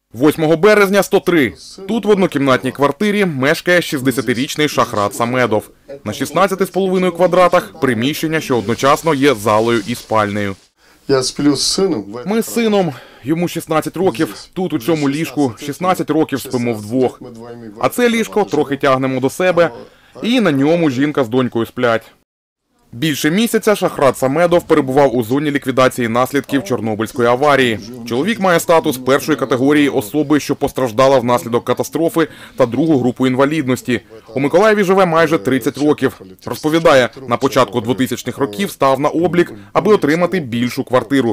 8 березня 103. Тут в однокімнатній квартирі мешкає 60-річний Шахрат Самедов. На 16,5 квадратах приміщення, що одночасно є залою і спальнею. Я сплю з сином. Ми з сином, йому 16 років, тут у цьому ліжку 16 років спимо вдвох. А це ліжко трохи тягнемо до себе, і на ньому жінка з донькою сплять. Більше місяця Шахрат Самедов перебував у зоні ліквідації наслідків Чорнобильської аварії. Чоловік має статус першої категорії особи, що постраждала внаслідок катастрофи, та другу групу інвалідності. У Миколаєві живе майже 30 років. Розповідає, на початку 2000-х років став на облік, аби отримати більшу квартиру.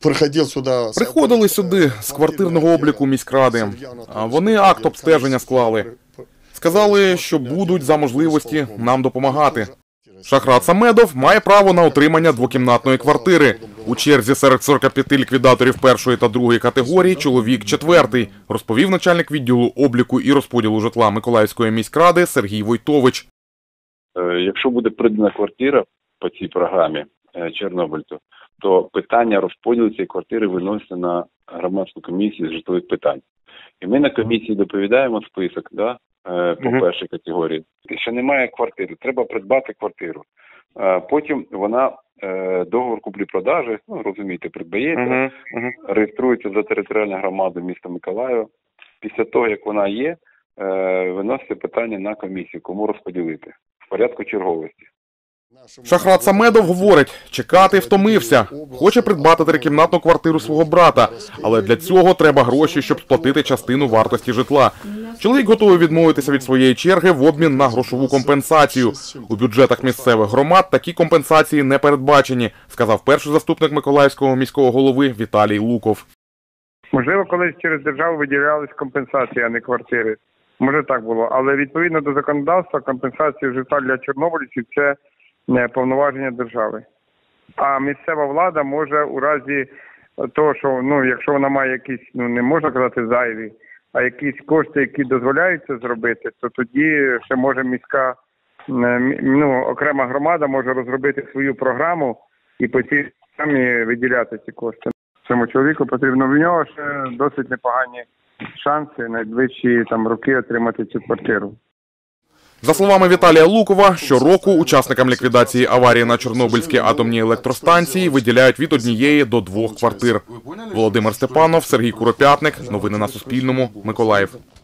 Приходили сюди з квартирного обліку міськради. А вони акт обстеження склали. Сказали, що будуть за можливості нам допомагати. Шахрат Самедов має право на отримання двокімнатної квартири. У черзі серед 45 ліквідаторів першої та другої категорії чоловік четвертий, розповів начальник відділу обліку і розподілу житла Миколаївської міськради Сергій Войтович. Якщо буде придана квартира по цій програмі чорнобильцю, то питання розподілу цієї квартири виноситься на громадську комісію з житлових питань. І ми на комісії доповідаємо список, по першій категорії. Якщо немає квартири, треба придбати квартиру. Потім вона, договор куплі-продажі, розумієте, придбається, реєструється за територіальну громаду міста Миколаєва. Після того, як вона є, виноситься питання на комісію, кому розподілити, в порядку черговості. Шахрат Самедов говорить, чекати втомився. Хоче придбати трикімнатну квартиру свого брата, але для цього треба гроші, щоб сплатити частину вартості житла. Чоловік готовий відмовитися від своєї черги в обмін на грошову компенсацію. У бюджетах місцевих громад такі компенсації не передбачені, сказав перший заступник Миколаївського міського голови Віталій Луков. Можливо, колись через державу виділялись компенсації, а не квартири. Може так було, але відповідно до законодавства компенсація житла для чорнобильців – це повноваження держави. А місцева влада може у разі того, що, якщо вона має якісь, не можна казати зайві, а якісь кошти, які дозволяють це зробити, то тоді ще може міська, окрема громада може розробити свою програму і по цій програмі виділяти ці кошти. Цьому чоловіку потрібно, в нього ще досить непогані шанси найближчі роки отримати цю квартиру. За словами Віталія Лукова, щороку учасникам ліквідації аварії на Чорнобильській атомній електростанції виділяють від 1 до 2 квартир. Володимир Степанов, Сергій Куропятник. Новини на Суспільному. Миколаїв.